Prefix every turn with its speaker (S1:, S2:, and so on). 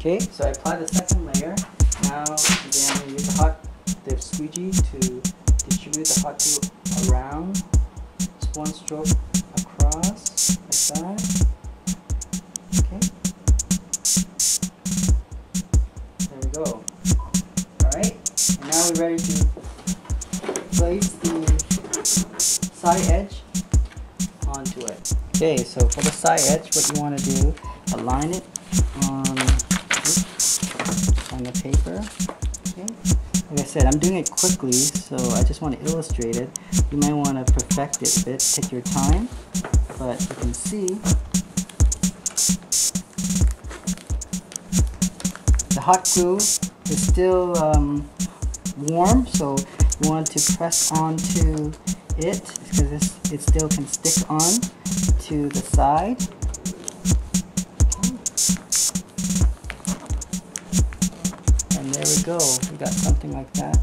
S1: Okay, so I apply the second layer. Now again, I'm going to use the squeegee to distribute the hot glue around. Just one stroke across, like that. Okay. There we go. Alright, and now we're ready to place the side edge onto it. Okay, so for the side edge, what you want to do, align it on the paper. Okay. Like I said, I'm doing it quickly, so I just want to illustrate it. You might want to perfect it a bit, take your time, but you can see the hot glue is still warm, so you want to press onto it because it still can stick on to the side. And there we go, we got something like that.